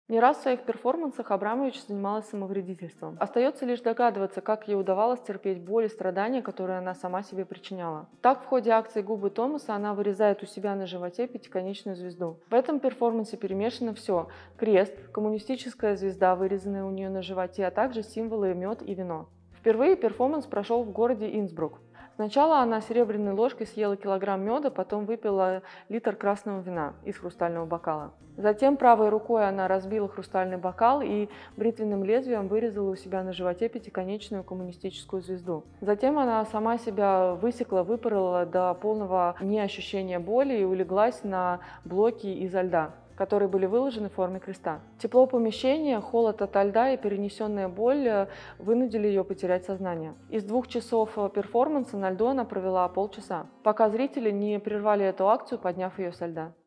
Не раз в своих перформансах Абрамович занималась самовредительством. Остается лишь догадываться, как ей удавалось терпеть боль и страдания, которые она сама себе причиняла. Так, в ходе акции «Губы Томаса» она вырезает у себя на животе пятиконечную звезду. В этом перформансе перемешано все: крест, коммунистическая звезда, вырезанная у нее на животе, а также символы мед и вино. Впервые перформанс прошел в городе Инсбрук. Сначала она серебряной ложкой съела килограмм меда, потом выпила литр красного вина из хрустального бокала. Затем правой рукой она разбила хрустальный бокал и бритвенным лезвием вырезала у себя на животе пятиконечную коммунистическую звезду. Затем она сама себя высекла, выпорола до полного неощущения боли и улеглась на блоки изо льда, которые были выложены в форме креста. Тепло помещения, холод ото льда и перенесенная боль вынудили ее потерять сознание. Из 2 часов перформанса на льду она провела полчаса, пока зрители не прервали эту акцию, подняв ее со льда.